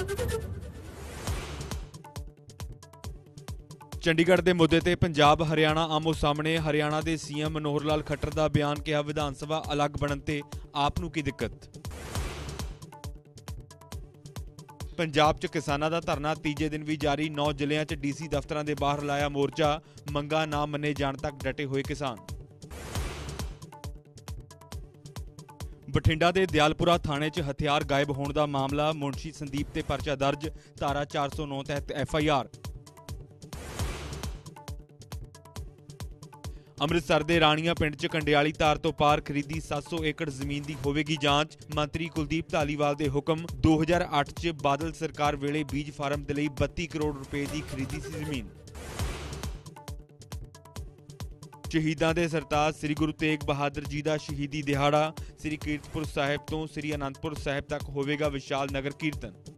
चंडीगढ़ के मुद्दे ते पंजाब हरियाणा आमो सामने। हरियाणा के सीएम मनोहर लाल खट्टर का बयान, कहा विधान सभा अलग बनन ते आप नूं की दिक्कत। पंजाब च किसानां दा धरना तीजे दिन भी जारी। 9 जिलिਆਂ च डीसी दफ्तरां दे बाहर लाया मोर्चा। मंगां ना मन्ने जाण तक डटे हुए किसान। बठिंडा के दयालपुरा थाने च हथियार गायब होने का मामला। मुंशी संदीप ते परचा दर्ज। धारा 409 तहत FIR। ਅੰਮ੍ਰਿਤਸਰ ਦੇ ਰਾਣੀਆਂ ਪਿੰਡ 'ਚ ਕੰਡਿਆਲੀ ਤਾਰ ਤੋਂ ਪਾਰ ਖਰੀਦੀ 700 ਏਕੜ ਜ਼ਮੀਨ ਦੀ ਹੋਵੇਗੀ ਜਾਂਚ। ਮੰਤਰੀ ਕੁਲਦੀਪ ਧਾਲੀਵਾਲ ਦੇ ਹੁਕਮ। 2008 'ਚ ਬਾਦਲ ਸਰਕਾਰ ਵੇਲੇ ਬੀਜ ਫਾਰਮ ਦੇ ਲਈ 32 ਕਰੋੜ ਰੁਪਏ ਦੀ ਖਰੀਦੀ ਸੀ ਜ਼ਮੀਨ। ਸ਼ਹੀਦਾਂ ਦੇ ਸਰਤਾਜ ਸ੍ਰੀ ਗੁਰੂ ਤੇਗ ਬਹਾਦਰ ਜੀ ਦਾ ਸ਼ਹੀਦੀ ਦਿਹਾੜਾ। ਸ੍ਰੀ ਕੀਰਤਪੁਰ ਸਾਹਿਬ ਤੋਂ ਸ੍ਰੀ ਅਨੰਦਪੁਰ ਸਾਹਿਬ ਤੱਕ ਹੋਵੇਗਾ ਵਿਸ਼ਾਲ ਨਗਰ ਕੀਰਤਨ।